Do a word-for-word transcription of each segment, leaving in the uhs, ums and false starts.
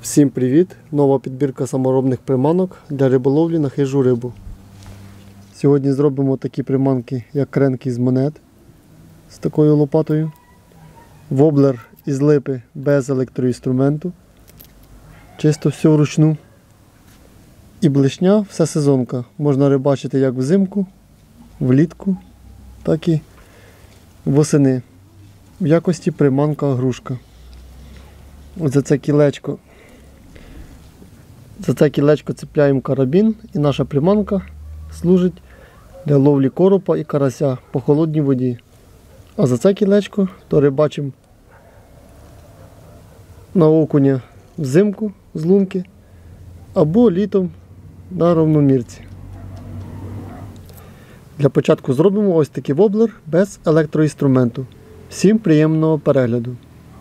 Всім привіт! Нова підбірка саморобних приманок для риболовлі на хижу рибу. Сьогодні зробимо такі приманки, як кренки з монет з такою лопатою, воблер із липи без електроінструменту, чисто все вручну. І блишня вся сезонка. Можна рибачити як взимку, влітку, так і восени. В якості приманка-грушка. Ось за це кілечко. За це кілечко цепляємо карабін, і наша приманка служить для ловлі коропа і карася по холодній воді. А за це кілечко то рибачимо на окуня взимку з лунки або літом на ровномірці. Для початку зробимо ось такий воблер без електроінструменту. Всім приємного перегляду!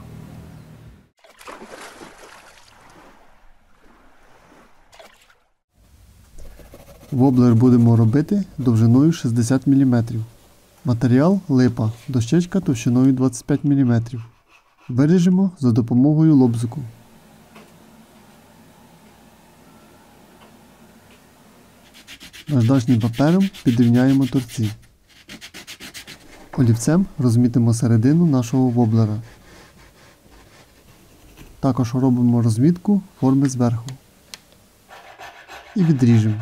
Воблер будемо робити довжиною шістдесят міліметрів. Матеріал липа, дощечка товщиною двадцять п'ять міліметрів. Виріжемо за допомогою лобзику. Наждачним папером підрівняємо торці. Олівцем розмітимо середину нашого воблера. Також робимо розмітку форми зверху. І відріжемо.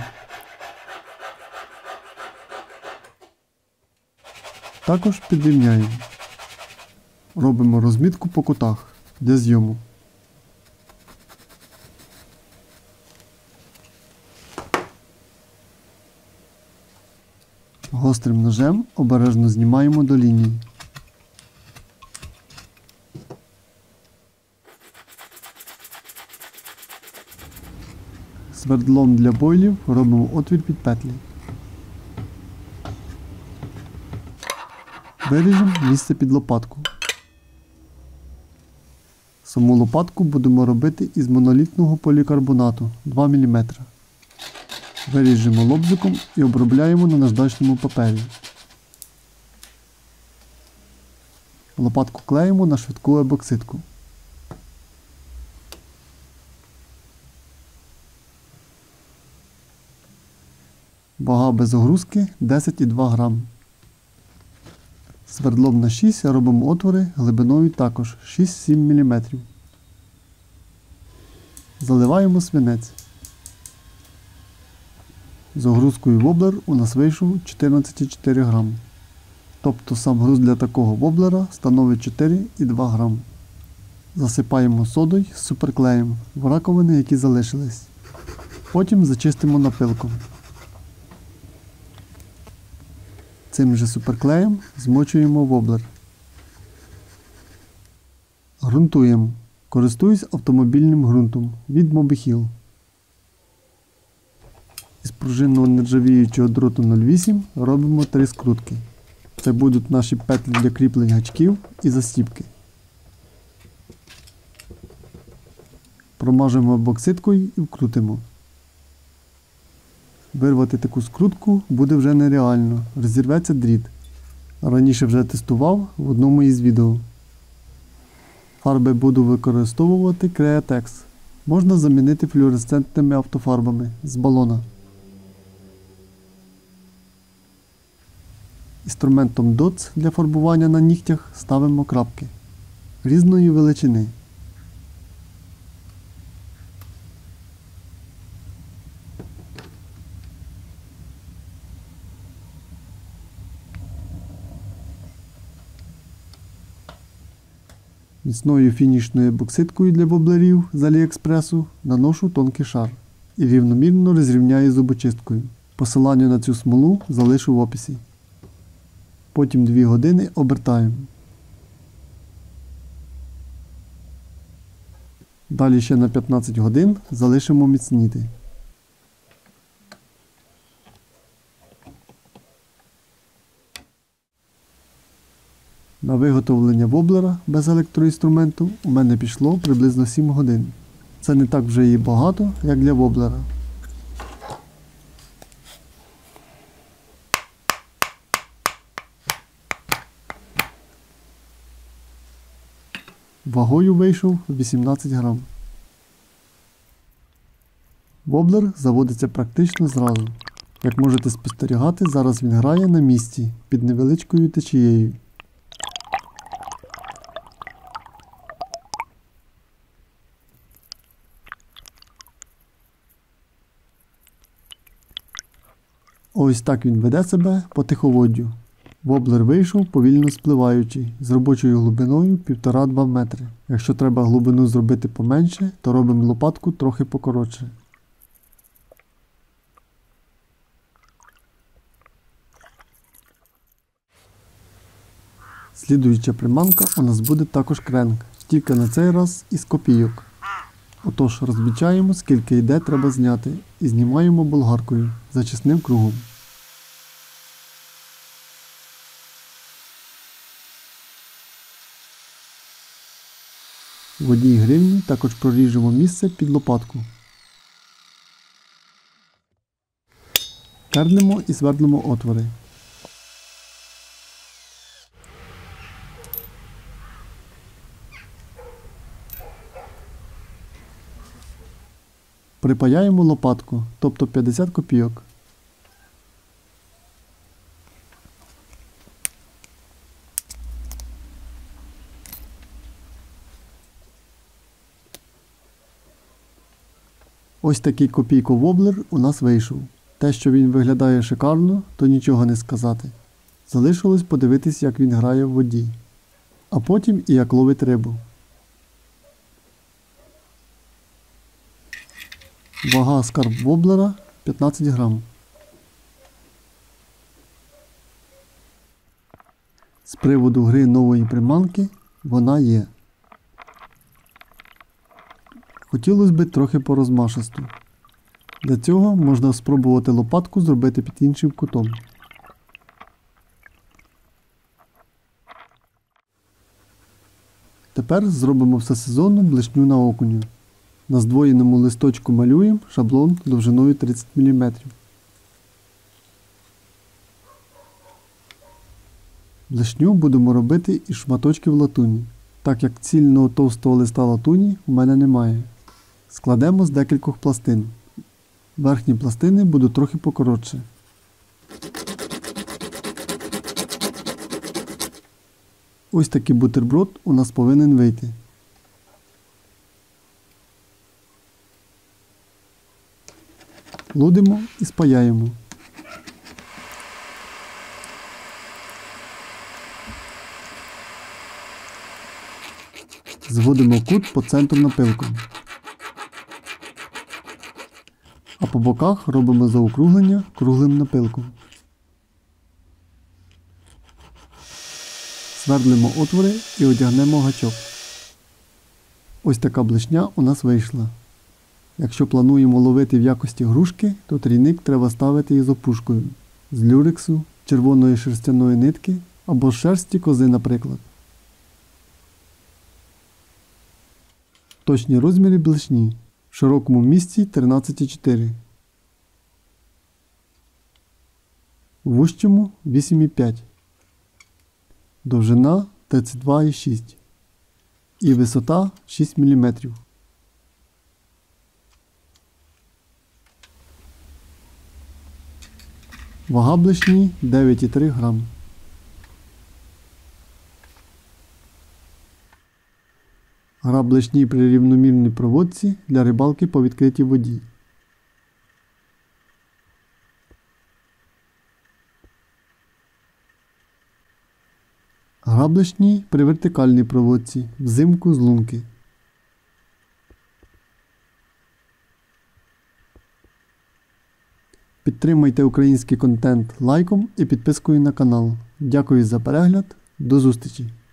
Також підрівняємо. Робимо розмітку по кутах для зйому. Гострим ножем обережно знімаємо до лінії. Свердлом для бойлів робимо отвір під петлі. Виріжемо місце під лопатку. Саму лопатку будемо робити із монолітного полікарбонату два міліметри. Виріжемо лобзиком і обробляємо на наждачному папері. Лопатку клеїмо на швидку ебоксидку. Вага без огрузки десять і два грам. Свердлом на шість робимо отвори глибиною також шість-сім міліметрів. Заливаємо свинець. З огрузкою воблер у нас вийшов чотирнадцять і чотири грам. Тобто сам груз для такого воблера становить чотири і два грам. Засипаємо содою з суперклеєм в раковини, які залишились. Потім зачистимо напилком. Цим же суперклеєм змочуємо воблер. Ґрунтуємо. Користуюсь автомобільним ґрунтом від Mobihil. Із пружинного нержавіючого дроту нуль вісім робимо три скрутки. Це будуть наші петлі для кріплень гачків і застіпки. Промажемо ебоксидкою і вкрутимо. Вирвати таку скрутку буде вже нереально, розірветься дріт. Раніше вже тестував в одному із відео. Фарби буду використовувати Createx. Можна замінити флуоресцентними автофарбами з балона. Інструментом дотс для фарбування на нігтях ставимо крапки різної величини. Міцною фінішною ебоксидкою для воблерів з Аліекспресу наношу тонкий шар і рівномірно розрівняю зубочисткою. Посилання на цю смолу залишу в описі. Потім дві години обертаємо. Далі ще на п'ятнадцять годин залишимо міцніти. На виготовлення воблера без електроінструменту у мене пішло приблизно сім годин. Це не так вже і багато, як для воблера. Вагою вийшов вісімнадцять грам. Воблер заводиться практично зразу. Як можете спостерігати, зараз він грає на місці під невеличкою течією. Ось так він веде себе по тиховоддю. Воблер вийшов повільно спливаючи, з робочою глибиною півтора-два метри. Якщо треба глибину зробити поменше, то робимо лопатку трохи покоротше. Слідуюча приманка у нас буде також кренк, тільки на цей раз із копійок. Отож, розмічаємо, скільки йде треба зняти, і знімаємо болгаркою зачисним кругом. В одній гривні також проріжемо місце під лопатку. Кернемо і свердлимо отвори. Припаяємо лопатку, тобто п'ятдесят копійок. Ось такий копійко-воблер у нас вийшов. Те, що він виглядає шикарно, то нічого не сказати. Залишилось подивитись, як він грає в воді. А потім і як ловить рибу. Вага скарб воблера п'ятнадцять грам. З приводу гри нової приманки вона є. Хотілося б трохи порозмашисту. Для цього можна спробувати лопатку зробити під іншим кутом. Тепер зробимо всесезонну блешню на окуню. На здвоєному листочку малюємо шаблон довжиною тридцять міліметрів. Блешню будемо робити із шматочків латуні, так як цільного товстого листа латуні у мене немає. Складемо з декількох пластин. Верхні пластини будуть трохи покоротше. Ось такий бутерброд у нас повинен вийти. Лудимо і спаяємо. Зводимо кут по центру напилком. А по боках робимо заокруглення круглим напилком. Свердлимо отвори і одягнемо гачок. Ось така блешня у нас вийшла. Якщо плануємо ловити в якості грушки, то трійник треба ставити із опушкою. З люрексу, червоної шерстяної нитки або з шерсті кози, наприклад. Точні розміри блешні. В широкому місці тринадцять і чотири. В вужчому вісім і п'ять. Довжина тридцять два і шість. І висота шість міліметрів. Вага блешні дев'ять і три грам. Гра блешні при рівномірній проводці для рибалки по відкритій воді. Гра блешні при вертикальній проводці взимку з лунки. Підтримайте український контент лайком і підпискою на канал. Дякую за перегляд. До зустрічі!